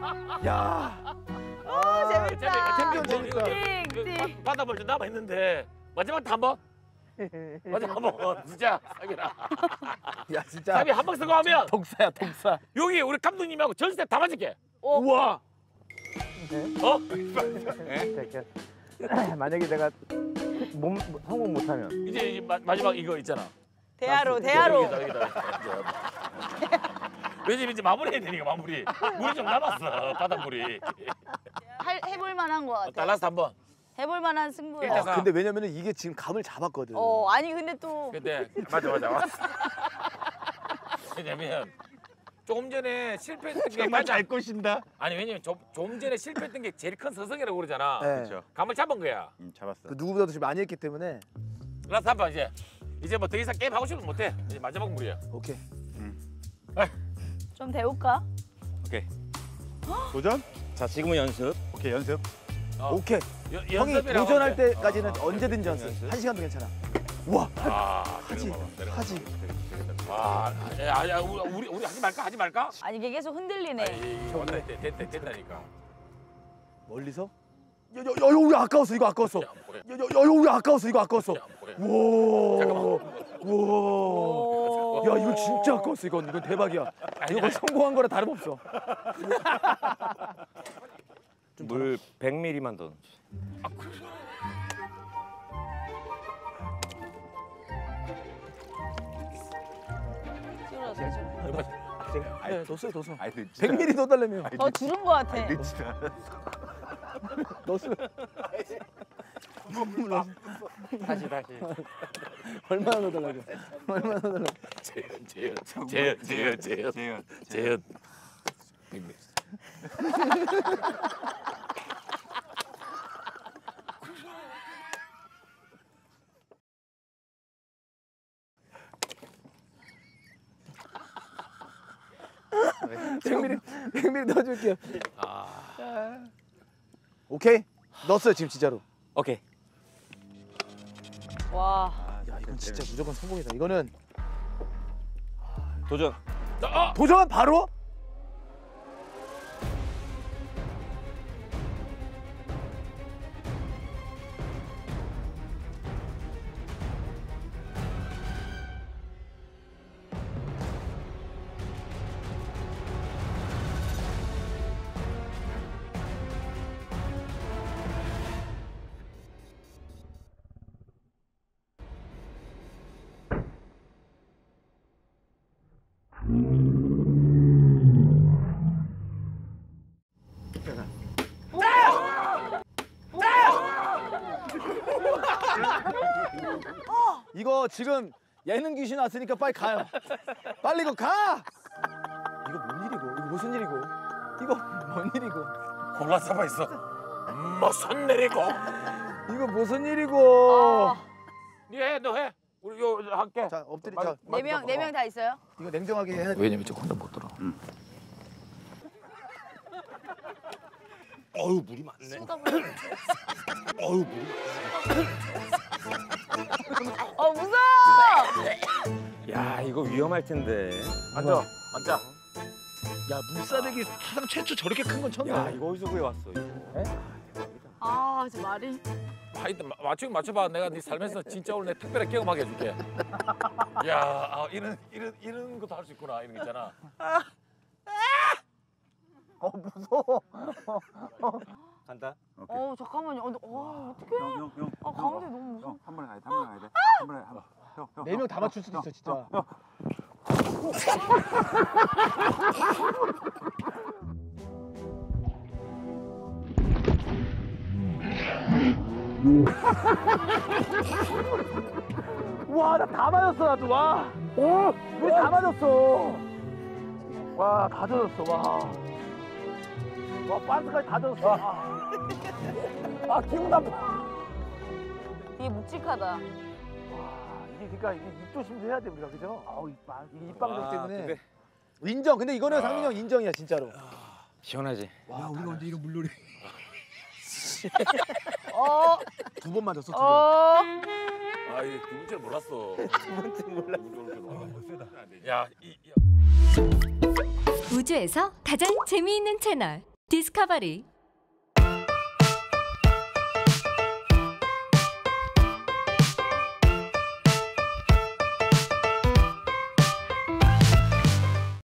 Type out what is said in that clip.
야. 재밌다. 챔피언 재밌다. 띵. 받아볼 줄 남아있는데 마지막 한 번? 마지막 한 번. 진짜 사기라. 야 진짜. 사기 한 번 쓰고 하면 독사야 독사. 여기 우리 감독님하고 전세 다 맞을게. 우와. 어? 만약에 내가 성공 못하면 이제 마지막 이거 있잖아. 대하로. 여기다. 왜냐면 이제 마무리해야 되니까 마무리. 물이 좀 남았어 바닷물이. 해볼 만한 거 같아. 달라스 한 번. 해볼 만한 승부야. 일단 근데 왜냐면은 이게 지금 감을 잡았거든. 아니 근데 또 근데 맞아. 왜냐면 조금 전에 실패했던 게 정말 잘 꼬신다. 아니 왜냐면 좀 전에 실패했던 게 제일 큰 서성이라고 그러잖아. 네. 그렇죠. 감을 잡은 거야. 잡았어. 그 누구보다도 지금 많이 했기 때문에. 라스트 한 번 이제 뭐 더 이상 게임 하고 싶으면 못해. 이제 마지막 물이야. 오케이. 좀 배울까? 오케이. 도전? 자, 지금은 연습. 오케이 연습. 오케이. 형이 연습이라고 도전할 하는데. 때까지는 언제든지 연습. 연습. 1시간도 괜찮아. 우와. 하지. 하지. 야, 우리 하지 말까? 아니 이게 계속 흔들리네. 됐다니까. 멀리서? 야, 우리 아까웠어. 이거 아까웠어. 야, 우리 아까웠어. 이거 아까웠어. 우와. 우와. 야, 이거 진짜 아까웠어. 이건 대박이야. 이거 성공한 거랑 다름없어. 물 100ml만 더. 네, 넣었어요. 아이 진짜. 100ml 더 달래며. 더 줄은 거 같아. 진짜. 넣었어요. 다시. 얼마나 더 달라고? 얼마나 더 달라고? 재현. 백미리 넣어줄게요. 오케이. 넣었어요 지금 진짜로. 오케이. 와. 야 이건 진짜 무조건 성공이다. 이거는 도전. 도전 바로? 이거 지금 예능 귀신 왔으니까 빨리 가요. 빨리 이거 가. 이거 뭔 일이고? 이거 무슨 일이고? 이거 뭔 일이고? 골라 잡아 있어. 손 내리고. 이거 무슨 일이고? 너 해. 우리 요 할게. 자 엎드리자. 네 명 다 있어요? 이거 냉정하게 해야 돼. 왜냐면 저 혼자 못 들어. 어우, 물이 많네. 어우, 물이 무서워. 야, 이거 위험할 텐데. 앉아. 야 물사대기 사상 최초 저렇게 큰 건 처음 야, 봐. 이거 어디서 구해왔어, 이거. 저 말이. 하여튼 맞춰봐. 내가 네 삶에서 진짜 오늘 내 특별히 경험하게 해줄게. 야, 이런 것도 할 수 있구나. 이런 거 있잖아. 무서워. 간다. 잠깐만요. 어떡해. 형. 가운데 너무 무서워. 한 번에 가야 돼. 형. 4명 다 맞출 수도 있어 진짜. 와, 나 다 맞았어 나도. 와. 우리 다 맞았어. 와, 다 젖었어. 와. 와, 반스까지 다 젖었어. 기분 나빠. 되게 묵직하다. 이게 그러니까 이게 입 조심도 해야 돼 우리가, 그죠? 아우 이게 입방정 때문에. 근데... 인정. 근데 이거는 상민이 형 인정이야 진짜로. 시원하지. 와, 우리가 언제 이런 물놀이. 2번 맞았어. 2번. 이거 두 번째 몰랐어. 두 번째 몰랐어. 야, 우주에서 가장 재미있는 채널 디스커버리